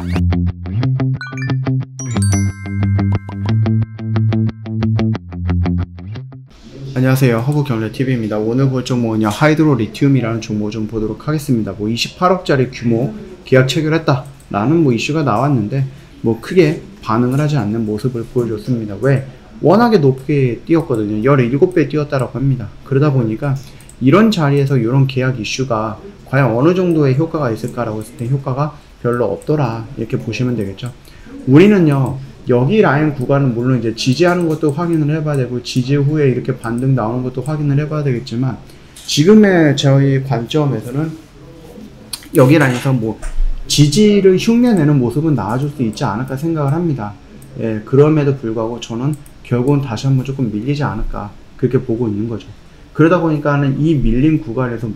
안녕하세요, 허브경제TV입니다. 오늘 볼 종목은요, 하이드로 리튬이라는 종목 좀 보도록 하겠습니다. 28억짜리 규모 계약 체결했다 라는 이슈가 나왔는데 크게 반응을 하지 않는 모습을 보여줬습니다. 왜? 워낙에 높게 뛰었거든요. 17배 뛰었다라고 합니다. 그러다 보니까 이런 자리에서 이런 계약 이슈가 과연 어느 정도의 효과가 있을까라고 했을 때 효과가 별로 없더라, 이렇게 보시면 되겠죠. 우리는요, 여기 라인 구간은 물론 이제 지지하는 것도 확인을 해봐야 되고, 지지 후에 이렇게 반등 나오는 것도 확인을 해봐야 되겠지만, 지금의 저희 관점에서는 여기 라인에서 지지를 흉내내는 모습은 나와줄 수 있지 않을까 생각을 합니다. 예, 그럼에도 불구하고 저는 결국은 다시 한번 조금 밀리지 않을까, 그렇게 보고 있는 거죠. 그러다 보니까는 이 밀린 구간에서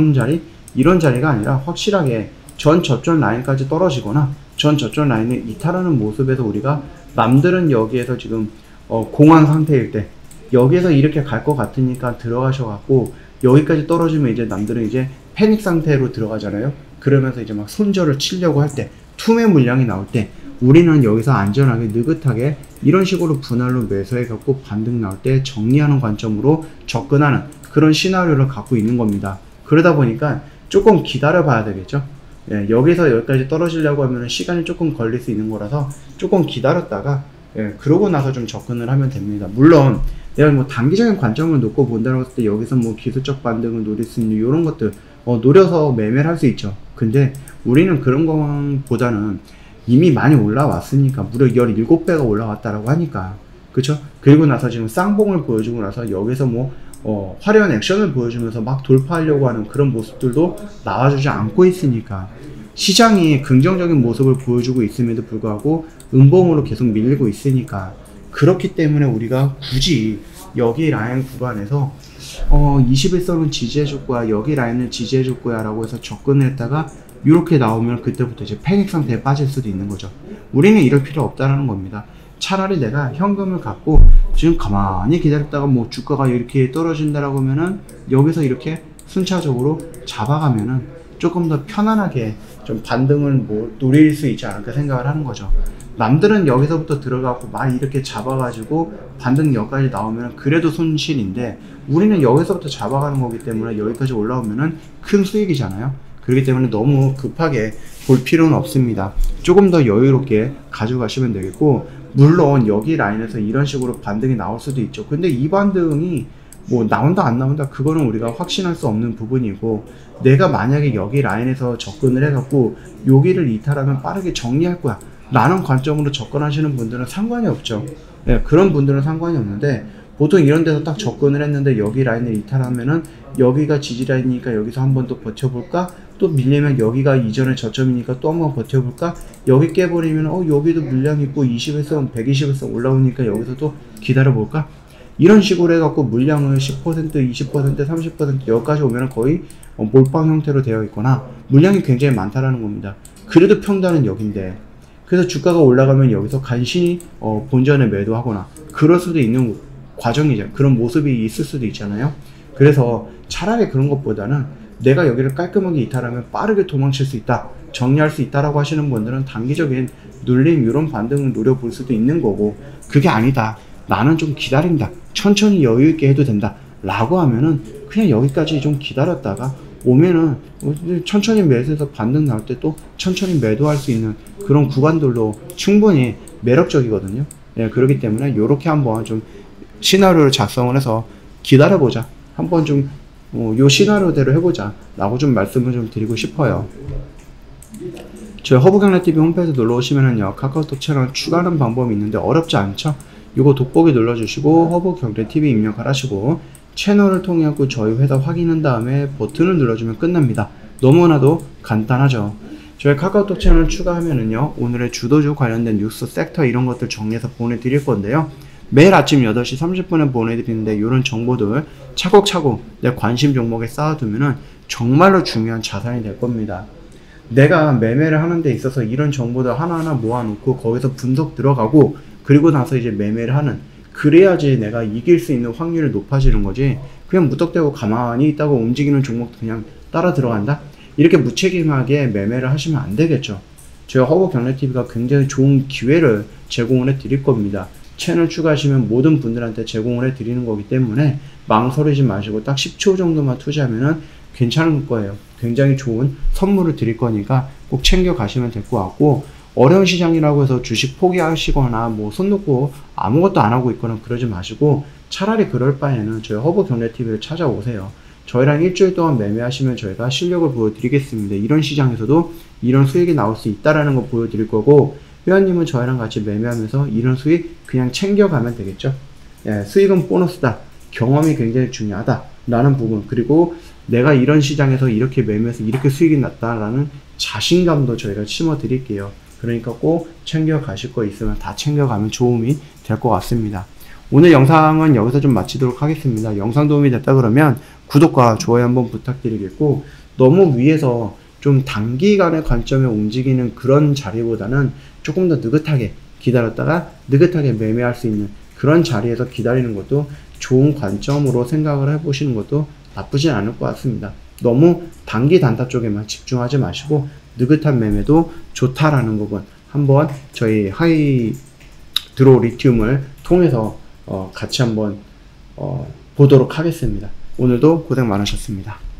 이런 자리가 아니라 확실하게 전 저점 라인까지 떨어지거나 전 저점 라인을 이탈하는 모습에서 우리가, 남들은 여기에서 지금 공황 상태일 때 여기에서 이렇게 갈 것 같으니까 들어가셔갖고 여기까지 떨어지면 이제 남들은 이제 패닉 상태로 들어가잖아요. 그러면서 이제 막 손절을 치려고 할 때, 투매 물량이 나올 때, 우리는 여기서 안전하게 느긋하게 이런 식으로 분할로 매수해 갖고 반등 나올 때 정리하는 관점으로 접근하는 그런 시나리오를 갖고 있는 겁니다. 그러다 보니까 조금 기다려 봐야 되겠죠. 예, 여기서 여기까지 떨어지려고 하면 시간이 조금 걸릴 수 있는 거라서 조금 기다렸다가, 그러고 나서 좀 접근을 하면 됩니다. 물론 내가 단기적인 관점을 놓고 본다고 했을 때 여기서 기술적 반등을 노릴 수 있는 이런 것들 노려서 매매를 할 수 있죠. 근데 우리는 그런 것보다는 이미 많이 올라왔으니까, 무려 17배가 올라왔다라고 하니까, 그쵸? 그리고 나서 지금 쌍봉을 보여주고 나서 여기서 화려한 액션을 보여주면서 막 돌파하려고 하는 그런 모습들도 나와주지 않고 있으니까, 시장이 긍정적인 모습을 보여주고 있음에도 불구하고 음봉으로 계속 밀리고 있으니까, 그렇기 때문에 우리가 굳이 여기 라인 구간에서 21선은 지지해줄 거야, 여기 라인을 지지해줄 거야 라고 해서 접근을 했다가 이렇게 나오면 그때부터 이제 패닉 상태에 빠질 수도 있는 거죠. 우리는 이럴 필요 없다라는 겁니다. 차라리 내가 현금을 갖고 지금 가만히 기다렸다가 주가가 이렇게 떨어진다라고 하면은 여기서 이렇게 순차적으로 잡아가면은 조금 더 편안하게 좀 반등을 노릴 수 있지 않을까 생각을 하는 거죠. 남들은 여기서부터 들어가고 막 이렇게 잡아가지고 반등 여기까지 나오면 그래도 손실인데, 우리는 여기서부터 잡아가는 거기 때문에 여기까지 올라오면은 큰 수익이잖아요. 그렇기 때문에 너무 급하게 볼 필요는 없습니다. 조금 더 여유롭게 가져가시면 되겠고, 물론 여기 라인에서 이런 식으로 반등이 나올 수도 있죠. 근데 이 반등이 나온다 안 나온다, 그거는 우리가 확신할 수 없는 부분이고, 내가 만약에 여기 라인에서 접근을 해갖고 여기를 이탈하면 빠르게 정리할 거야 라는 관점으로 접근하시는 분들은 상관이 없죠. 네, 그런 분들은 상관이 없는데, 보통 이런 데서 딱 접근을 했는데 여기 라인을 이탈하면은 여기가 지지 라인이니까 여기서 한 번 더 버텨볼까? 또 밀리면 여기가 이전의 저점이니까 또 한 번 버텨볼까? 여기 깨버리면 여기도 물량 있고 21선, 120선 올라오니까 여기서도 기다려볼까? 이런 식으로 해갖고 물량을 10%, 20%, 30% 여기까지 오면 거의 몰빵 형태로 되어 있거나 물량이 굉장히 많다라는 겁니다. 그래도 평단은 여긴데, 그래서 주가가 올라가면 여기서 간신히 본전에 매도하거나 그럴 수도 있는 과정이죠. 그런 모습이 있을 수도 있잖아요. 그래서 차라리 그런 것보다는 내가 여기를 깔끔하게 이탈하면 빠르게 도망칠 수 있다, 정리할 수 있다라고 하시는 분들은 단기적인 눌림, 이런 반등을 노려볼 수도 있는 거고, 그게 아니다, 나는 좀 기다린다, 천천히 여유 있게 해도 된다 라고 하면은 그냥 여기까지 좀 기다렸다가 오면은 천천히 매수해서 반등 나올 때 또 천천히 매도할 수 있는 그런 구간들로 충분히 매력적이거든요. 예, 그렇기 때문에 이렇게 한번 좀 시나리오를 작성을 해서 기다려보자, 한번 좀 요 시나리오대로 해보자 라고 좀 말씀을 좀 드리고 싶어요. 저희 허브경제TV 홈페이지 놀러 오시면은요, 카카오톡 채널 추가하는 방법이 있는데 어렵지 않죠? 요거 돋보기 눌러주시고 허브경제TV 입력을 하시고 채널을 통해 저희 회사 확인한 다음에 버튼을 눌러주면 끝납니다. 너무나도 간단하죠. 저희 카카오톡 채널 추가하면은요, 오늘의 주도주 관련된 뉴스, 섹터 이런 것들 정리해서 보내드릴 건데요, 매일 아침 8시 30분에 보내드리는데 이런 정보들 차곡차곡 내 관심 종목에 쌓아두면은 정말로 중요한 자산이 될 겁니다. 내가 매매를 하는 데 있어서 이런 정보들 하나하나 모아놓고 거기서 분석 들어가고 그리고 나서 이제 매매를 하는, 그래야지 내가 이길 수 있는 확률이 높아지는 거지, 그냥 무턱대고 가만히 있다가 움직이는 종목 그냥 따라 들어간다? 이렇게 무책임하게 매매를 하시면 안 되겠죠. 저희 허브 경례TV가 굉장히 좋은 기회를 제공을 해 드릴 겁니다. 채널 추가하시면 모든 분들한테 제공을 해 드리는 거기 때문에 망설이지 마시고 딱 10초 정도만 투자하면은 괜찮은 거예요. 굉장히 좋은 선물을 드릴 거니까 꼭 챙겨 가시면 될 것 같고, 어려운 시장이라고 해서 주식 포기하시거나 뭐 손 놓고 아무것도 안 하고 있거나 그러지 마시고, 차라리 그럴 바에는 저희 허브 경례TV를 찾아오세요. 저희랑 일주일 동안 매매하시면 저희가 실력을 보여드리겠습니다. 이런 시장에서도 이런 수익이 나올 수 있다라는 거 보여드릴 거고, 회원님은 저희랑 같이 매매하면서 이런 수익 그냥 챙겨가면 되겠죠. 예, 수익은 보너스다. 경험이 굉장히 중요하다 라는 부분, 그리고 내가 이런 시장에서 이렇게 매매해서 이렇게 수익이 났다라는 자신감도 저희가 심어 드릴게요. 그러니까 꼭 챙겨 가실 거 있으면 다 챙겨가면 도움이 될 것 같습니다. 오늘 영상은 여기서 좀 마치도록 하겠습니다. 영상 도움이 됐다 그러면 구독과 좋아요 한번 부탁드리겠고, 너무 위에서 좀 단기간의 관점에 움직이는 그런 자리보다는 조금 더 느긋하게 기다렸다가 느긋하게 매매할 수 있는 그런 자리에서 기다리는 것도 좋은 관점으로 생각을 해보시는 것도 나쁘진 않을 것 같습니다. 너무 단기 단타 쪽에만 집중하지 마시고 느긋한 매매도 좋다라는 부분 한번 저희 하이드로 리튬을 통해서 같이 한번 보도록 하겠습니다. 오늘도 고생 많으셨습니다.